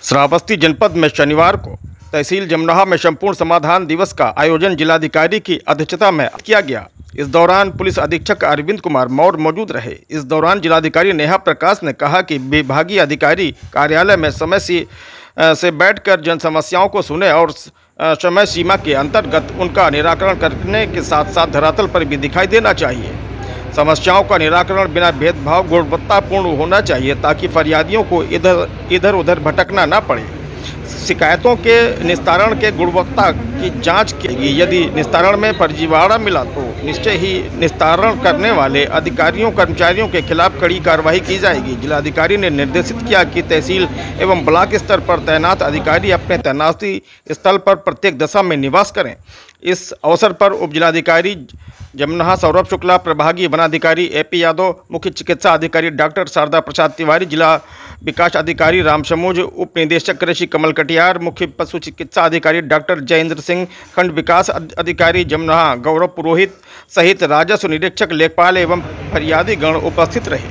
श्रावस्ती जनपद में शनिवार को तहसील जमनहा में संपूर्ण समाधान दिवस का आयोजन जिलाधिकारी की अध्यक्षता में किया गया। इस दौरान पुलिस अधीक्षक अरविंद कुमार मौर्य मौजूद रहे। इस दौरान जिलाधिकारी नेहा प्रकाश ने कहा कि विभागीय अधिकारी कार्यालय में समय से बैठकर जन समस्याओं को सुने और समय सीमा के अंतर्गत उनका निराकरण करने के साथ साथ धरातल पर भी दिखाई देना चाहिए। समस्याओं का निराकरण बिना भेदभाव गुणवत्तापूर्ण होना चाहिए ताकि फरियादियों को इधर उधर भटकना न पड़े। शिकायतों के निस्तारण के गुणवत्ता की जांच की। यदि निस्तारण में फर्जीवाड़ा मिला तो निश्चय ही निस्तारण करने वाले अधिकारियों कर्मचारियों के खिलाफ कड़ी कार्रवाई की जाएगी। जिलाधिकारी ने निर्देशित किया कि तहसील एवं ब्लॉक स्तर पर तैनात अधिकारी अपने तैनाती स्थल पर प्रत्येक दशा में निवास करें। इस अवसर पर उप जिलाधिकारी जमनहा सौरभ शुक्ला, प्रभागीय वनाधिकारी एपी यादव, मुख्य चिकित्सा अधिकारी डॉक्टर शारदा प्रसाद तिवारी, जिला विकास अधिकारी राम समूज, उप निदेशक कृषि कमल कटियार, मुख्य पशु चिकित्सा अधिकारी डॉक्टर जयेंद्र सिंह, खंड विकास अधिकारी जमनहा गौरव पुरोहित सहित राजस्व निरीक्षक लेखपाल एवं फरियादी गण उपस्थित रहे।